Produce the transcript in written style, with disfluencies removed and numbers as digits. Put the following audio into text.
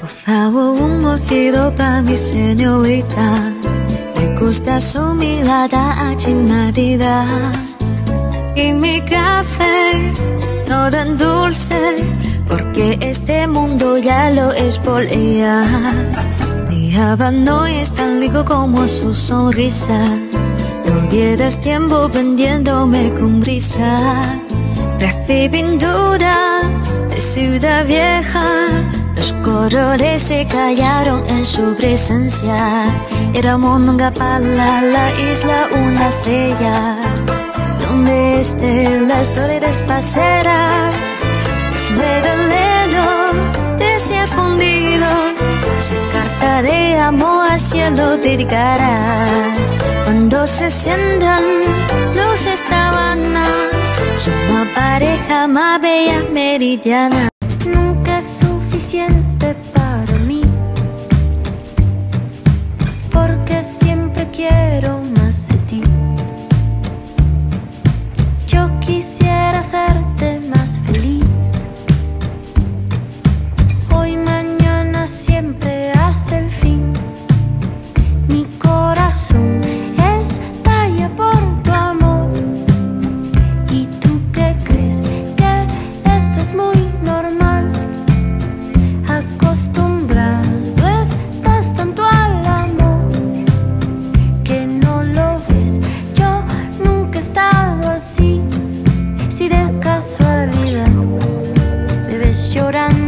favor, un mojito pa' mi señorita. Me gusta su mirada achinadita. Y mi café no tan dulce, porque este mundo ya lo es por ella. Mi habano es tan rico como su sonrisa. No pierdas tiempo vendiéndome con brisa. Graffiti y pintura de Ciudad Vieja. Los colores se callaron en su presencia. Éramos nunca para la isla una estrella. Donde esté la soledad pasera, es legado de ser fundido. Su carta de amor al cielo dedicará. Cuando se sientan luces de Habana, son la pareja más bella meridiana. Nunca es suficiente para mí, porque siempre quiero más de ti. Yo quisiera hacerte más feliz, hoy, mañana, siempre hasta el fin. Mi corazón estalla por tu amor. ¿Y tú qué crees? Que esto es muy normal. Acostumbrado estás tanto al amor que no lo ves. Yo nunca he estado así. Si de casualidad me ves llorando,